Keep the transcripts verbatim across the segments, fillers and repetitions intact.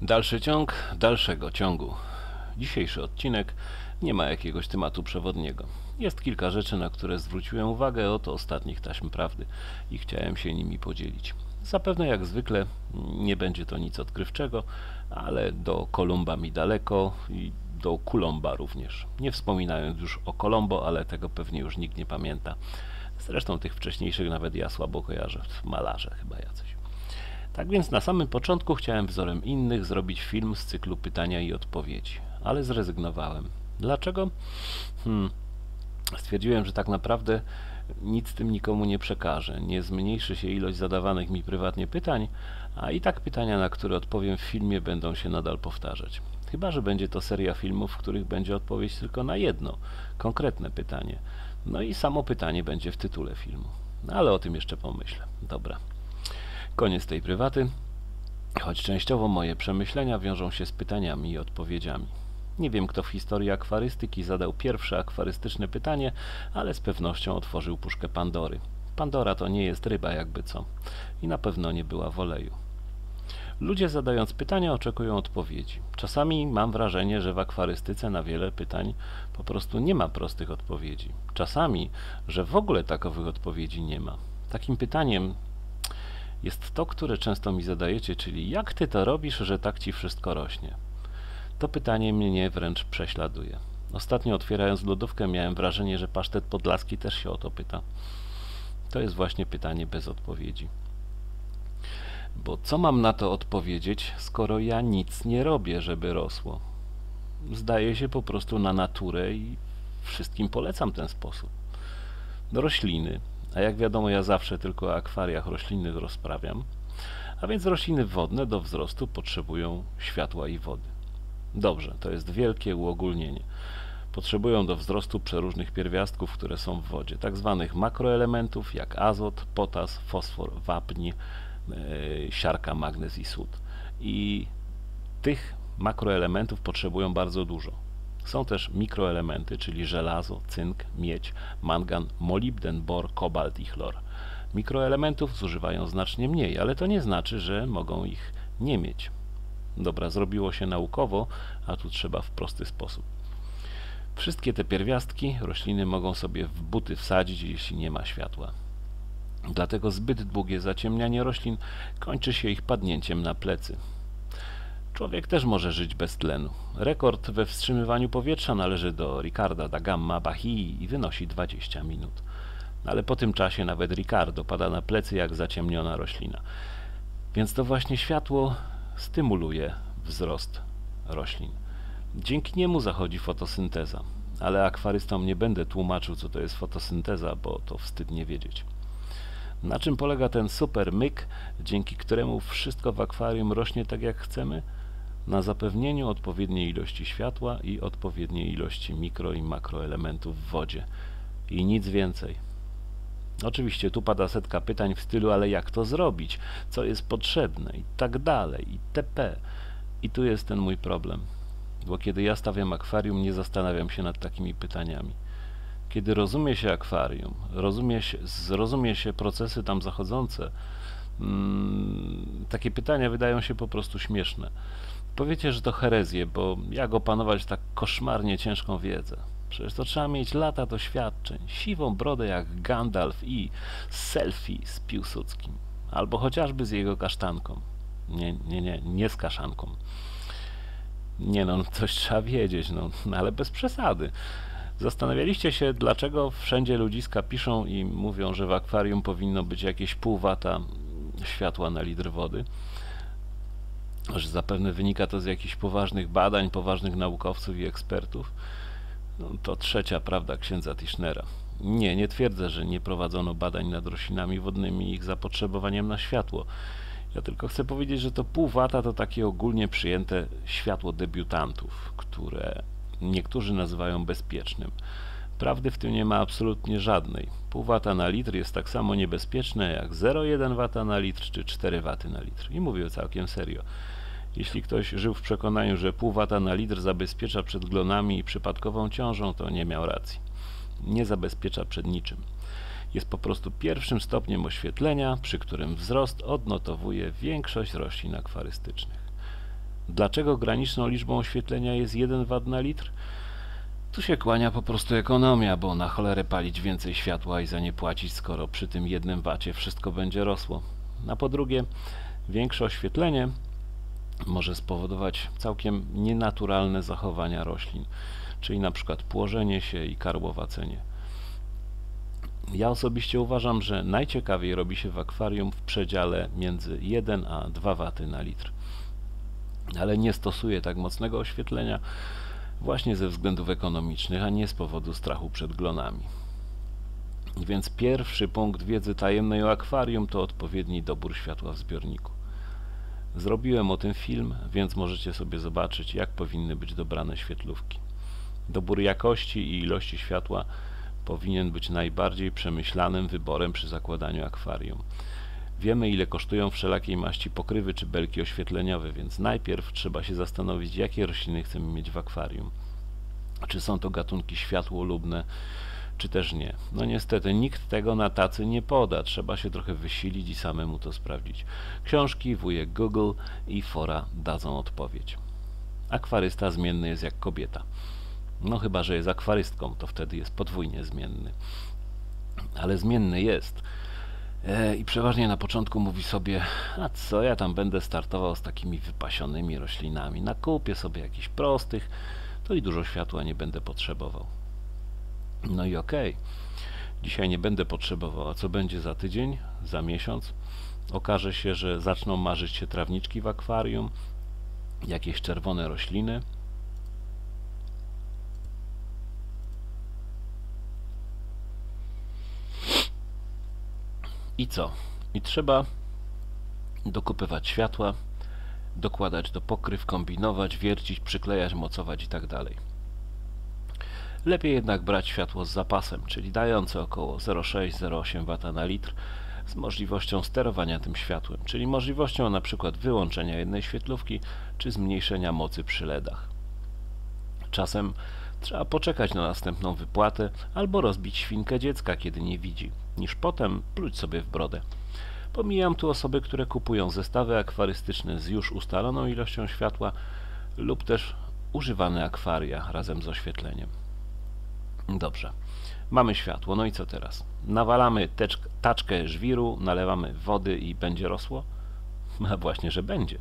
Dalszy ciąg dalszego ciągu. Dzisiejszy odcinek nie ma jakiegoś tematu przewodniego. Jest kilka rzeczy, na które zwróciłem uwagę od ostatnich taśm prawdy i chciałem się nimi podzielić. Zapewne jak zwykle nie będzie to nic odkrywczego, ale do Kolumba mi daleko i do Kulomba również. Nie wspominając już o Kolombo, ale tego pewnie już nikt nie pamięta. Zresztą tych wcześniejszych nawet ja słabo kojarzę, malarze chyba jacyś. Tak więc na samym początku chciałem wzorem innych zrobić film z cyklu pytania i odpowiedzi, ale zrezygnowałem. Dlaczego? Hmm. Stwierdziłem, że tak naprawdę nic tym nikomu nie przekażę, nie zmniejszy się ilość zadawanych mi prywatnie pytań, a i tak pytania, na które odpowiem w filmie, będą się nadal powtarzać. Chyba że będzie to seria filmów, w których będzie odpowiedź tylko na jedno, konkretne pytanie. No i samo pytanie będzie w tytule filmu. No ale o tym jeszcze pomyślę. Dobra. Koniec tej prywaty, choć częściowo moje przemyślenia wiążą się z pytaniami i odpowiedziami. Nie wiem, kto w historii akwarystyki zadał pierwsze akwarystyczne pytanie, ale z pewnością otworzył puszkę Pandory. Pandora to nie jest ryba jakby co i na pewno nie była w oleju. Ludzie zadając pytania oczekują odpowiedzi. Czasami mam wrażenie, że w akwarystyce na wiele pytań po prostu nie ma prostych odpowiedzi. Czasami, że w ogóle takowych odpowiedzi nie ma. Takim pytaniem jest to, które często mi zadajecie, czyli jak ty to robisz, że tak ci wszystko rośnie? To pytanie mnie wręcz prześladuje. Ostatnio otwierając lodówkę miałem wrażenie, że pasztet podlaski też się o to pyta. To jest właśnie pytanie bez odpowiedzi. Bo co mam na to odpowiedzieć, skoro ja nic nie robię, żeby rosło? Zdaję się po prostu na naturę i wszystkim polecam ten sposób. Rośliny. A jak wiadomo, ja zawsze tylko o akwariach roślinnych rozprawiam, a więc rośliny wodne do wzrostu potrzebują światła i wody. Dobrze, to jest wielkie uogólnienie. Potrzebują do wzrostu przeróżnych pierwiastków, które są w wodzie, tak zwanych makroelementów jak azot, potas, fosfor, wapń, yy, siarka, magnez i sód. I tych makroelementów potrzebują bardzo dużo. Są też mikroelementy, czyli żelazo, cynk, miedź, mangan, molibden, bor, kobalt i chlor. Mikroelementów zużywają znacznie mniej, ale to nie znaczy, że mogą ich nie mieć. Dobra, zrobiło się naukowo, a tu trzeba w prosty sposób. Wszystkie te pierwiastki rośliny mogą sobie w buty wsadzić, jeśli nie ma światła. Dlatego zbyt długie zaciemnianie roślin kończy się ich padnięciem na plecy. Człowiek też może żyć bez tlenu. Rekord we wstrzymywaniu powietrza należy do Ricarda da Gama Bahii i wynosi dwadzieścia minut. Ale po tym czasie nawet Ricardo pada na plecy jak zaciemniona roślina. Więc to właśnie światło stymuluje wzrost roślin. Dzięki niemu zachodzi fotosynteza. Ale akwarystom nie będę tłumaczył, co to jest fotosynteza, bo to wstyd nie wiedzieć. Na czym polega ten super myk, dzięki któremu wszystko w akwarium rośnie tak jak chcemy? Na zapewnieniu odpowiedniej ilości światła i odpowiedniej ilości mikro i makroelementów w wodzie. I nic więcej. Oczywiście tu pada setka pytań w stylu, ale jak to zrobić? Co jest potrzebne? I tak dalej, itp. I tu jest ten mój problem. Bo kiedy ja stawiam akwarium, nie zastanawiam się nad takimi pytaniami. Kiedy rozumie się akwarium, rozumie się, zrozumie się procesy tam zachodzące, hmm, takie pytania wydają się po prostu śmieszne. Powiecie, że to herezje, bo jak opanować tak koszmarnie ciężką wiedzę? Przecież to trzeba mieć lata doświadczeń, siwą brodę jak Gandalf i selfie z Piłsudskim, albo chociażby z jego kasztanką. Nie, nie, nie, nie z kaszanką. Nie no, coś trzeba wiedzieć, no, no ale bez przesady. Zastanawialiście się, dlaczego wszędzie ludziska piszą i mówią, że w akwarium powinno być jakieś pół wata światła na litr wody? Że zapewne wynika to z jakichś poważnych badań, poważnych naukowców i ekspertów? No, to trzecia prawda księdza Tischnera. Nie, nie twierdzę, że nie prowadzono badań nad roślinami wodnymi i ich zapotrzebowaniem na światło. Ja tylko chcę powiedzieć, że to pół wata to takie ogólnie przyjęte światło debiutantów, które niektórzy nazywają bezpiecznym. Prawdy w tym nie ma absolutnie żadnej. Pół wata na litr jest tak samo niebezpieczne jak zero przecinek jeden wata na litr czy cztery waty na litr. I mówię całkiem serio. Jeśli ktoś żył w przekonaniu, że pół wata na litr zabezpiecza przed glonami i przypadkową ciążą, to nie miał racji. Nie zabezpiecza przed niczym. Jest po prostu pierwszym stopniem oświetlenia, przy którym wzrost odnotowuje większość roślin akwarystycznych. Dlaczego graniczną liczbą oświetlenia jest jeden wat na litr? Tu się kłania po prostu ekonomia, bo na cholerę palić więcej światła i za nie płacić, skoro przy tym jednym wacie wszystko będzie rosło. A po drugie, większe oświetlenie może spowodować całkiem nienaturalne zachowania roślin, czyli na przykład płożenie się i karłowacenie. Ja osobiście uważam, że najciekawiej robi się w akwarium w przedziale między jeden a dwa waty na litr. Ale nie stosuję tak mocnego oświetlenia właśnie ze względów ekonomicznych, a nie z powodu strachu przed glonami. Więc pierwszy punkt wiedzy tajemnej o akwarium to odpowiedni dobór światła w zbiorniku. Zrobiłem o tym film, więc możecie sobie zobaczyć, jak powinny być dobrane świetlówki. Dobór jakości i ilości światła powinien być najbardziej przemyślanym wyborem przy zakładaniu akwarium. Wiemy, ile kosztują wszelakiej maści pokrywy czy belki oświetleniowe, więc najpierw trzeba się zastanowić, jakie rośliny chcemy mieć w akwarium. Czy są to gatunki światłolubne, czy też nie. No niestety nikt tego na tacy nie poda, trzeba się trochę wysilić i samemu to sprawdzić. Książki, wujek Google i fora dadzą odpowiedź. Akwarysta zmienny jest jak kobieta. No chyba, że jest akwarystką, to wtedy jest podwójnie zmienny. Ale zmienny jest. E, I przeważnie na początku mówi sobie, a co ja tam będę startował z takimi wypasionymi roślinami, nakupię sobie jakichś prostych, to i dużo światła nie będę potrzebował. No i okej, okay. Dzisiaj nie będę potrzebował, a co będzie za tydzień, za miesiąc? Okaże się, że zaczną marzyć się trawniczki w akwarium, jakieś czerwone rośliny. I co? I trzeba dokupywać światła, dokładać do pokryw, kombinować, wiercić, przyklejać, mocować i tak dalej. Lepiej jednak brać światło z zapasem, czyli dające około zero przecinek sześć do zero przecinek osiem wata na litr z możliwością sterowania tym światłem, czyli możliwością na przykład wyłączenia jednej świetlówki czy zmniejszenia mocy przy ledach. Czasem trzeba poczekać na następną wypłatę albo rozbić świnkę dziecka, kiedy nie widzi, niż potem pluć sobie w brodę. Pomijam tu osoby, które kupują zestawy akwarystyczne z już ustaloną ilością światła lub też używane akwaria razem z oświetleniem. Dobrze, mamy światło, no i co teraz? Nawalamy teczk, taczkę żwiru, nalewamy wody i będzie rosło? A właśnie, że będzie.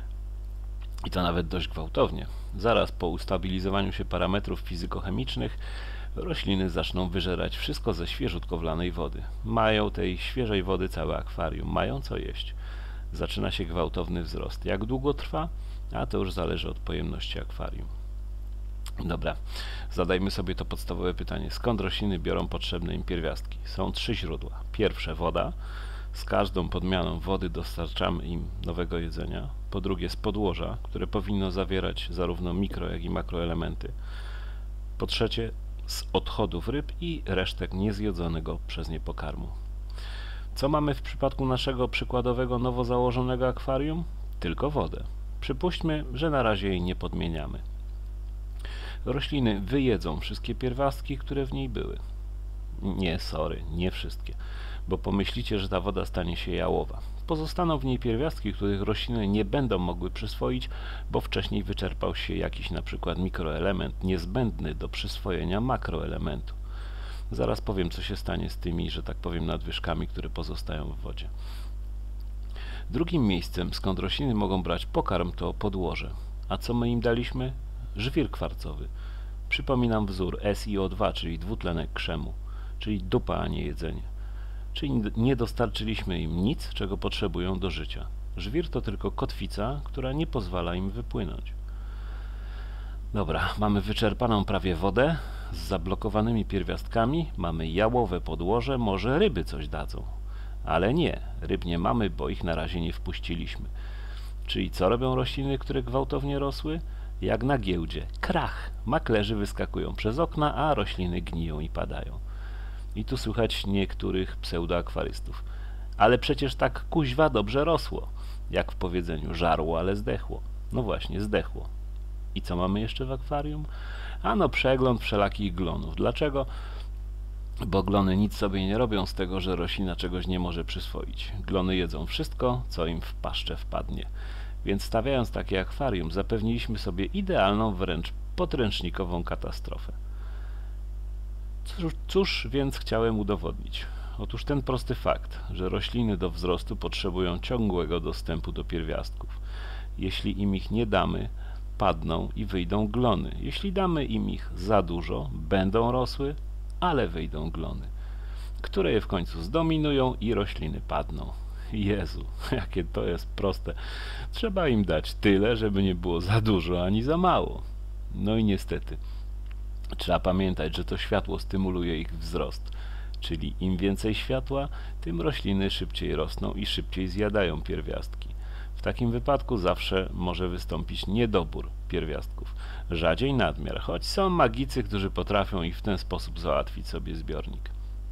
I to nawet dość gwałtownie. Zaraz po ustabilizowaniu się parametrów fizykochemicznych rośliny zaczną wyżerać wszystko ze świeżutko wlanej wody. Mają tej świeżej wody całe akwarium, mają co jeść. Zaczyna się gwałtowny wzrost. Jak długo trwa? A to już zależy od pojemności akwarium. Dobra, zadajmy sobie to podstawowe pytanie. Skąd rośliny biorą potrzebne im pierwiastki? Są trzy źródła. Pierwsze woda. Z każdą podmianą wody dostarczamy im nowego jedzenia. Po drugie z podłoża, które powinno zawierać zarówno mikro, jak i makroelementy. Po trzecie z odchodów ryb i resztek niezjedzonego przez nie pokarmu. Co mamy w przypadku naszego przykładowego nowo założonego akwarium? Tylko wodę. Przypuśćmy, że na razie jej nie podmieniamy. Rośliny wyjedzą wszystkie pierwiastki, które w niej były. Nie, sorry, nie wszystkie, bo pomyślicie, że ta woda stanie się jałowa. Pozostaną w niej pierwiastki, których rośliny nie będą mogły przyswoić, bo wcześniej wyczerpał się jakiś na przykład mikroelement niezbędny do przyswojenia makroelementu. Zaraz powiem, co się stanie z tymi, że tak powiem, nadwyżkami, które pozostają w wodzie. Drugim miejscem, skąd rośliny mogą brać pokarm, to podłoże. A co my im daliśmy? Żwir kwarcowy. Przypominam wzór S i O dwa, czyli dwutlenek krzemu, czyli dupa, a nie jedzenie. Czyli nie dostarczyliśmy im nic, czego potrzebują do życia. Żwir to tylko kotwica, która nie pozwala im wypłynąć. Dobra, mamy wyczerpaną prawie wodę z zablokowanymi pierwiastkami, mamy jałowe podłoże, może ryby coś dadzą. Ale nie, ryb nie mamy, bo ich na razie nie wpuściliśmy. Czyli co robią rośliny, które gwałtownie rosły? Jak na giełdzie. Krach! Maklerzy wyskakują przez okna, a rośliny gniją i padają. I tu słychać niektórych pseudoakwarystów. Ale przecież tak kuźwa dobrze rosło. Jak w powiedzeniu, żarło, ale zdechło. No właśnie, zdechło. I co mamy jeszcze w akwarium? Ano przegląd wszelakich glonów. Dlaczego? Bo glony nic sobie nie robią z tego, że roślina czegoś nie może przyswoić. Glony jedzą wszystko, co im w paszczę wpadnie. więc stawiając takie akwarium zapewniliśmy sobie idealną, wręcz podręcznikową katastrofę. Cóż, cóż więc chciałem udowodnić? Otóż ten prosty fakt, że rośliny do wzrostu potrzebują ciągłego dostępu do pierwiastków. Jeśli im ich nie damy, padną i wyjdą glony. Jeśli damy im ich za dużo, będą rosły, ale wyjdą glony, które je w końcu zdominują i rośliny padną. Jezu, jakie to jest proste. Trzeba im dać tyle, żeby nie było za dużo ani za mało. No i niestety, trzeba pamiętać, że to światło stymuluje ich wzrost. Czyli im więcej światła, tym rośliny szybciej rosną i szybciej zjadają pierwiastki. W takim wypadku zawsze może wystąpić niedobór pierwiastków. Rzadziej nadmiar, choć są magicy, którzy potrafią ich w ten sposób załatwić sobie zbiornik.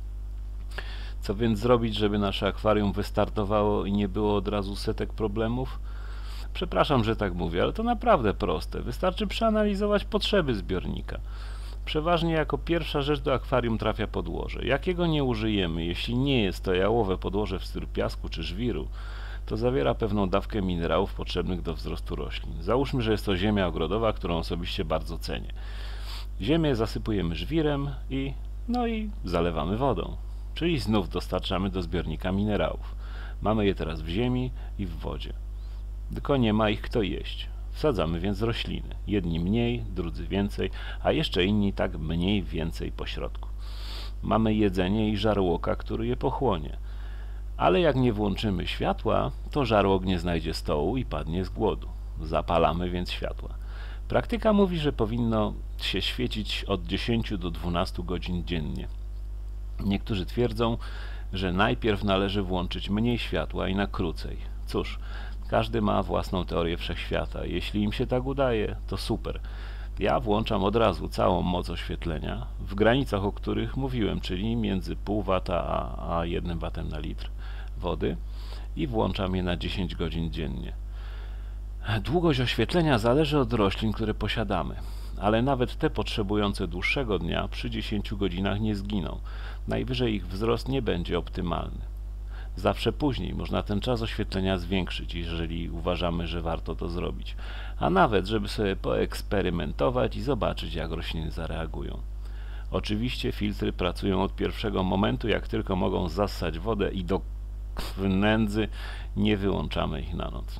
Co więc zrobić, żeby nasze akwarium wystartowało i nie było od razu setek problemów? Przepraszam, że tak mówię, ale to naprawdę proste. Wystarczy przeanalizować potrzeby zbiornika. Przeważnie jako pierwsza rzecz do akwarium trafia podłoże. Jakiego nie użyjemy, jeśli nie jest to jałowe podłoże w stylu piasku czy żwiru, to zawiera pewną dawkę minerałów potrzebnych do wzrostu roślin. Załóżmy, że jest to ziemia ogrodowa, którą osobiście bardzo cenię. Ziemię zasypujemy żwirem i, no i zalewamy wodą. Czyli znów dostarczamy do zbiornika minerałów. Mamy je teraz w ziemi i w wodzie. Tylko nie ma ich kto jeść. Wsadzamy więc rośliny. Jedni mniej, drudzy więcej, a jeszcze inni tak mniej, więcej pośrodku. Mamy jedzenie i żarłoka, który je pochłonie. Ale jak nie włączymy światła, to żarłok nie znajdzie stołu i padnie z głodu. Zapalamy więc światła. Praktyka mówi, że powinno się świecić od dziesięciu do dwunastu godzin dziennie. Niektórzy twierdzą, że najpierw należy włączyć mniej światła i na krócej. Cóż, każdy ma własną teorię wszechświata. Jeśli im się tak udaje, to super. Ja włączam od razu całą moc oświetlenia, w granicach, o których mówiłem, czyli między pół wata a, a jednym watem na litr wody i włączam je na dziesięć godzin dziennie. Długość oświetlenia zależy od roślin, które posiadamy, ale nawet te potrzebujące dłuższego dnia przy dziesięciu godzinach nie zginą. Najwyżej ich wzrost nie będzie optymalny. Zawsze później można ten czas oświetlenia zwiększyć, jeżeli uważamy, że warto to zrobić, a nawet, żeby sobie poeksperymentować i zobaczyć, jak rośliny zareagują. Oczywiście filtry pracują od pierwszego momentu, jak tylko mogą zassać wodę i do nędzy nie wyłączamy ich na noc.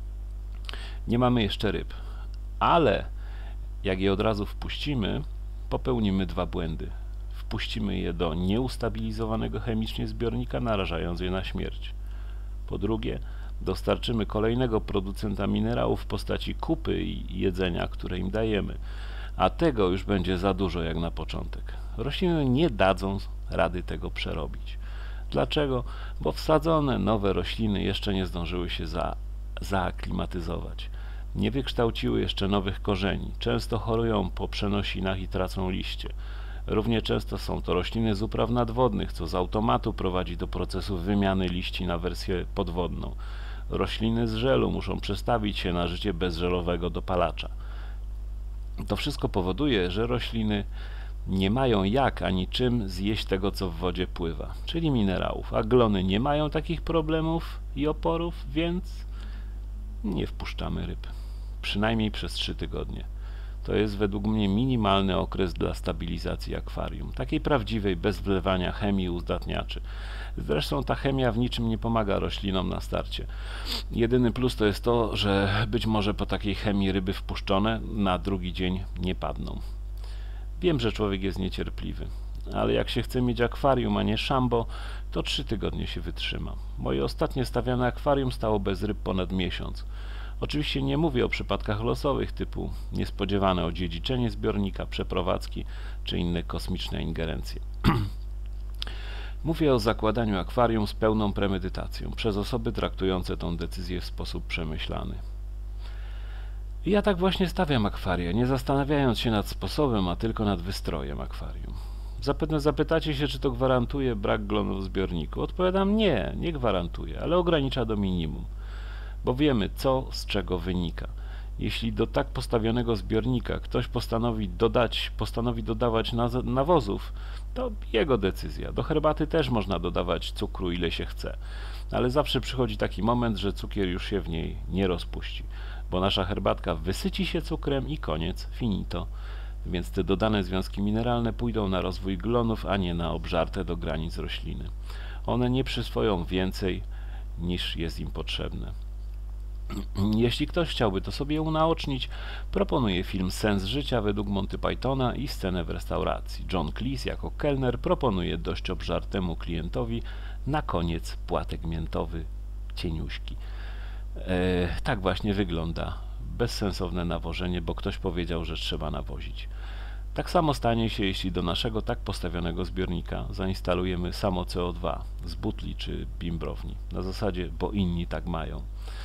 Nie mamy jeszcze ryb, ale jak je od razu wpuścimy, popełnimy dwa błędy. Wpuścimy je do nieustabilizowanego chemicznie zbiornika, narażając je na śmierć. Po drugie, dostarczymy kolejnego producenta minerałów w postaci kupy i jedzenia, które im dajemy, a tego już będzie za dużo jak na początek. Rośliny nie dadzą rady tego przerobić. Dlaczego? Bo wsadzone nowe rośliny jeszcze nie zdążyły się za, zaaklimatyzować. Nie wykształciły jeszcze nowych korzeni, często chorują po przenosinach i tracą liście. Równie często są to rośliny z upraw nadwodnych, co z automatu prowadzi do procesu wymiany liści na wersję podwodną. Rośliny z żelu muszą przestawić się na życie bezżelowego dopalacza. To wszystko powoduje, że rośliny nie mają jak ani czym zjeść tego, co w wodzie pływa, czyli minerałów, a glony nie mają takich problemów i oporów, więc nie wpuszczamy ryb. Przynajmniej przez trzy tygodnie. To jest według mnie minimalny okres dla stabilizacji akwarium, takiej prawdziwej, bez wlewania chemii i uzdatniaczy. Zresztą ta chemia w niczym nie pomaga roślinom na starcie. Jedyny plus to jest to, że być może po takiej chemii ryby wpuszczone na drugi dzień nie padną. Wiem, że człowiek jest niecierpliwy, ale jak się chce mieć akwarium, a nie szambo, to trzy tygodnie się wytrzyma. Moje ostatnie stawiane akwarium stało bez ryb ponad miesiąc. Oczywiście nie mówię o przypadkach losowych typu niespodziewane odziedziczenie zbiornika, przeprowadzki czy inne kosmiczne ingerencje. Mówię o zakładaniu akwarium z pełną premedytacją przez osoby traktujące tą decyzję w sposób przemyślany. I ja tak właśnie stawiam akwaria, nie zastanawiając się nad sposobem, a tylko nad wystrojem akwarium. Zapewne zapytacie się, czy to gwarantuje brak glonów w zbiorniku. Odpowiadam nie, nie gwarantuje, ale ogranicza do minimum. Bo wiemy, co z czego wynika. Jeśli do tak postawionego zbiornika ktoś postanowi dodać, postanowi dodawać nawozów, to jego decyzja. Do herbaty też można dodawać cukru ile się chce, ale zawsze przychodzi taki moment, że cukier już się w niej nie rozpuści, bo nasza herbatka wysyci się cukrem i koniec, finito. Więc te dodane związki mineralne pójdą na rozwój glonów, a nie na obżarte do granic rośliny. One nie przyswoją więcej niż jest im potrzebne. Jeśli ktoś chciałby to sobie unaocznić, proponuję film Sens życia według Monty Pythona i scenę w restauracji. John Cleese jako kelner proponuje dość obżartemu klientowi na koniec płatek miętowy cieniuśki. E, tak właśnie wygląda bezsensowne nawożenie, bo ktoś powiedział, że trzeba nawozić. Tak samo stanie się, jeśli do naszego tak postawionego zbiornika zainstalujemy samo C O dwa z butli czy bimbrowni, na zasadzie, bo inni tak mają.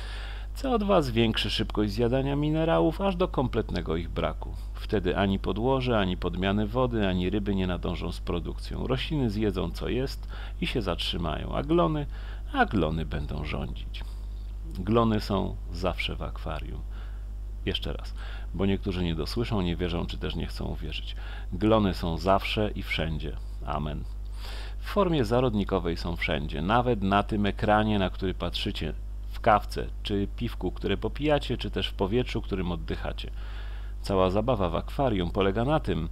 C O dwa zwiększy szybkość zjadania minerałów aż do kompletnego ich braku. Wtedy ani podłoże, ani podmiany wody, ani ryby nie nadążą z produkcją. Rośliny zjedzą co jest i się zatrzymają, a glony, a glony będą rządzić. Glony są zawsze w akwarium. Jeszcze raz, bo niektórzy nie dosłyszą, nie wierzą, czy też nie chcą uwierzyć. Glony są zawsze i wszędzie. Amen. W formie zarodnikowej są wszędzie, nawet na tym ekranie, na który patrzycie, w kawce, czy piwku, które popijacie, czy też w powietrzu, którym oddychacie. Cała zabawa w akwarium polega na tym,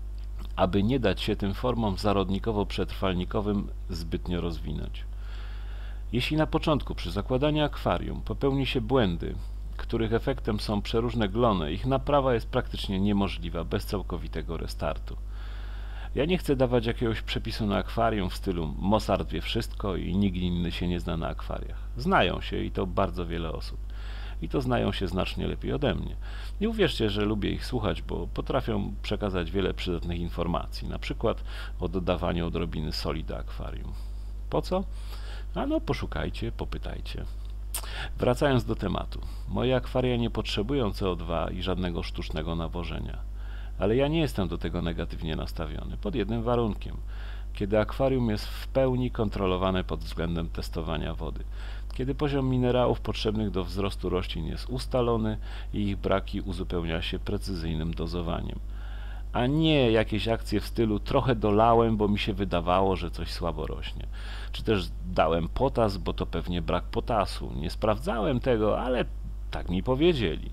aby nie dać się tym formom zarodnikowo-przetrwalnikowym zbytnio rozwinąć. Jeśli na początku przy zakładaniu akwarium popełni się błędy, których efektem są przeróżne glony, ich naprawa jest praktycznie niemożliwa bez całkowitego restartu. Ja nie chcę dawać jakiegoś przepisu na akwarium w stylu Mozart wie wszystko i nikt inny się nie zna na akwariach. Znają się i to bardzo wiele osób. I to znają się znacznie lepiej ode mnie. Nie uwierzcie, że lubię ich słuchać, bo potrafią przekazać wiele przydatnych informacji, na przykład o dodawaniu odrobiny soli do akwarium. Po co? A no poszukajcie, popytajcie. Wracając do tematu. Moje akwaria nie potrzebują C O dwa i żadnego sztucznego nawożenia. Ale ja nie jestem do tego negatywnie nastawiony, pod jednym warunkiem. Kiedy akwarium jest w pełni kontrolowane pod względem testowania wody. Kiedy poziom minerałów potrzebnych do wzrostu roślin jest ustalony i ich braki uzupełnia się precyzyjnym dozowaniem. A nie jakieś akcje w stylu trochę dolałem, bo mi się wydawało, że coś słabo rośnie. Czy też dałem potas, bo to pewnie brak potasu. Nie sprawdzałem tego, ale tak mi powiedzieli.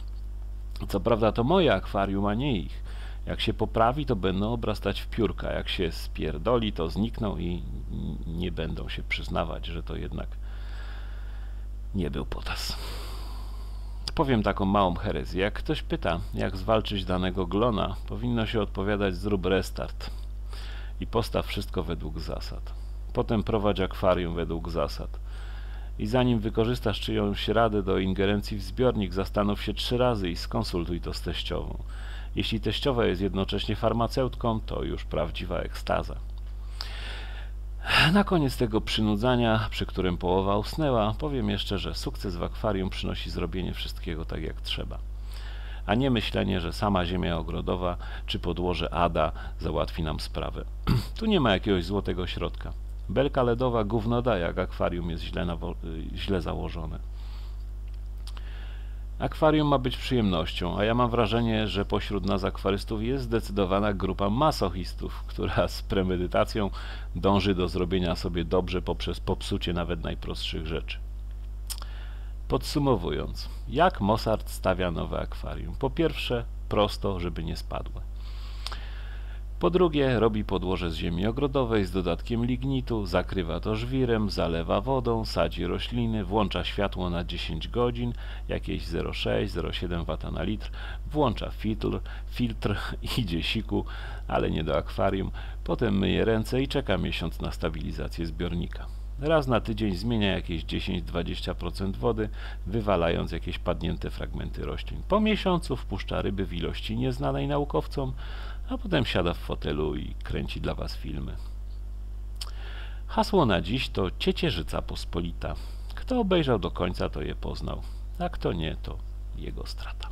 Co prawda to moje akwarium, a nie ich. Jak się poprawi, to będą obrastać w piórka. Jak się spierdoli, to znikną i nie będą się przyznawać, że to jednak nie był potas. Powiem taką małą herezję. Jak ktoś pyta, jak zwalczyć danego glona, powinno się odpowiadać: zrób restart i postaw wszystko według zasad. Potem prowadź akwarium według zasad. I zanim wykorzystasz czyjąś radę do ingerencji w zbiornik, zastanów się trzy razy i skonsultuj to z teściową. Jeśli teściowa jest jednocześnie farmaceutką, to już prawdziwa ekstaza. Na koniec tego przynudzania, przy którym połowa usnęła, powiem jeszcze, że sukces w akwarium przynosi zrobienie wszystkiego tak jak trzeba. A nie myślenie, że sama ziemia ogrodowa czy podłoże Ada załatwi nam sprawę. Tu nie ma jakiegoś złotego środka. Belka ledowa gówno da, jak akwarium jest źle, źle założone. Akwarium ma być przyjemnością, a ja mam wrażenie, że pośród nas akwarystów jest zdecydowana grupa masochistów, która z premedytacją dąży do zrobienia sobie dobrze poprzez popsucie nawet najprostszych rzeczy. Podsumowując, jak Mozart stawia nowe akwarium? Po pierwsze, prosto, żeby nie spadło. Po drugie, robi podłoże z ziemi ogrodowej z dodatkiem lignitu, zakrywa to żwirem, zalewa wodą, sadzi rośliny, włącza światło na dziesięć godzin, jakieś zero przecinek sześć do zero przecinek siedem wata na litr, włącza filtr, filtr, idzie siku, ale nie do akwarium, potem myje ręce i czeka miesiąc na stabilizację zbiornika. Raz na tydzień zmienia jakieś dziesięć do dwudziestu procent wody, wywalając jakieś padnięte fragmenty roślin. Po miesiącu wpuszcza ryby w ilości nieznanej naukowcom, a potem siada w fotelu i kręci dla Was filmy. Hasło na dziś to Ciecierzyca Pospolita. Kto obejrzał do końca, to je poznał, a kto nie, to jego strata.